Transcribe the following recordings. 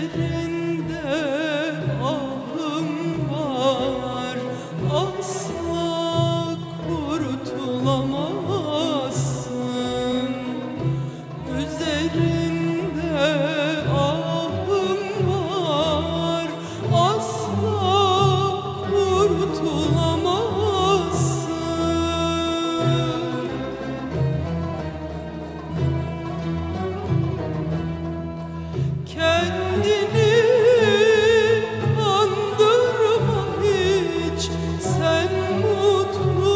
Üzerinde ahım var, asla kurtulamazsın. Üzerinde ahım var, asla kurtulamazsın. Kendini kandırma hiç, sen mutlu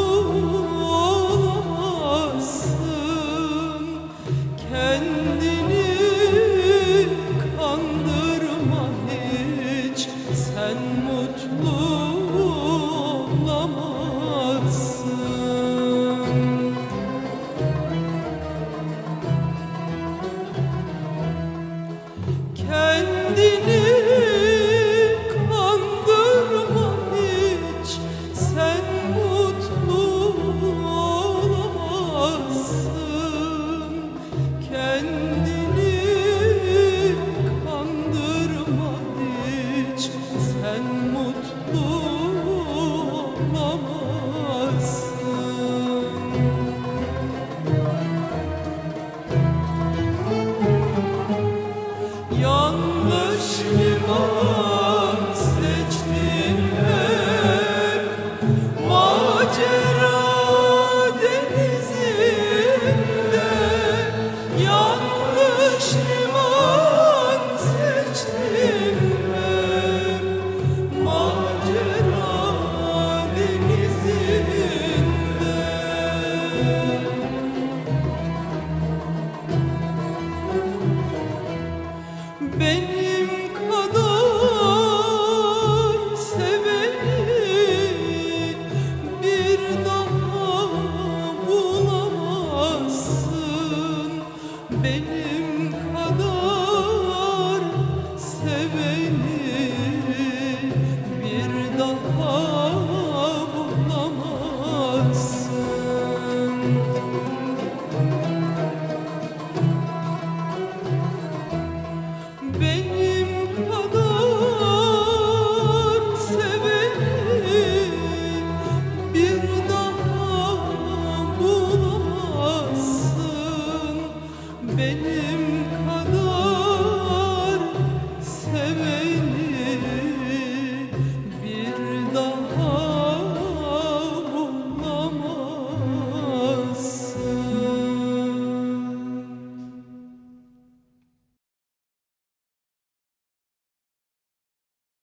olamazsın. Kendini kandırma hiç, sen mutlu olamazsın. Kendini kandırma hiç, sen mutlu olamazsın. Kendini kandırma hiç, sen mutlu olamazsın. Yanlış liman seçtin hep, macera denizinde. Yanlış liman seçtin hep, macera denizinde. Benim kadar seveni bir daha bulamazsın. Benim kadar seveni bir daha bulamazsın.